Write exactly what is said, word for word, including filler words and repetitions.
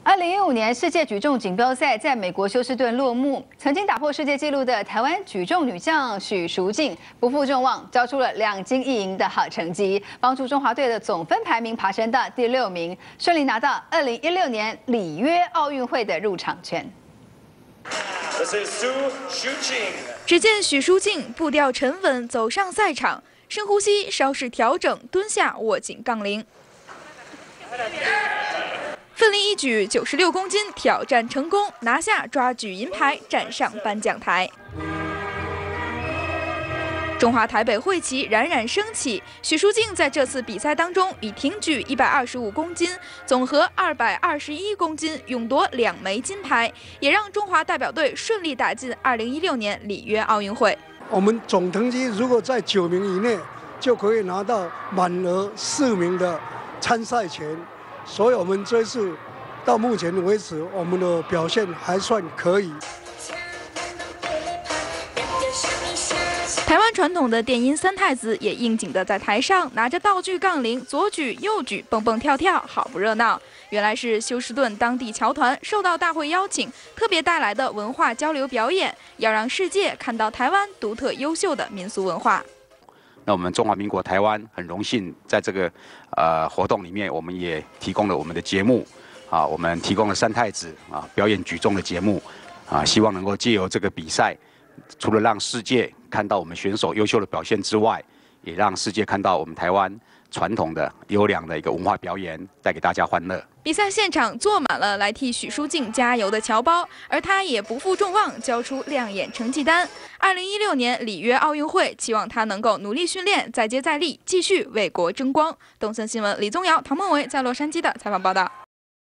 二零一五年世界举重锦标赛在美国休斯顿落幕，曾经打破世界纪录的台湾举重女将许淑净不负众望，交出了两金一银的好成绩，帮助中华队的总分排名爬升到第六名，顺利拿到二零一六年里约奥运会的入场券。 只见许淑净步调沉稳走上赛场，深呼吸，稍事调整，蹲下握紧杠铃，奋力一举九十六公斤，挑战成功，拿下抓举银牌，站上颁奖台。 中华台北会旗冉冉升起，许淑净在这次比赛当中以挺举一百二十五公斤、总和二百二十一公斤，勇夺两枚金牌，也让中华代表队顺利打进二零一六年里约奥运会。 我们总成绩如果在九名以内，就可以拿到满额四名的参赛权，所以我们这次到目前为止，我们的表现还算可以。 台湾传统的电音三太子也应景的在台上拿着道具杠铃，左举右举，蹦蹦跳跳，好不热闹。原来是休斯顿当地侨团受到大会邀请，特别带来的文化交流表演，要让世界看到台湾独特优秀的民俗文化。 那我们中华民国台湾很荣幸，在这个呃活动里面，我们也提供了我们的节目啊，我们提供了三太子啊表演举重的节目啊，希望能够借由这个比赛。 除了让世界看到我们选手优秀的表现之外，也让世界看到我们台湾传统的优良的一个文化表演，带给大家欢乐。 比赛现场坐满了来替许淑净加油的侨胞，而她也不负众望，交出亮眼成绩单。二零一六年里约奥运会，期望她能够努力训练，再接再厉，继续为国争光。东森新闻李宗尧、唐梦维在洛杉矶的采访报道。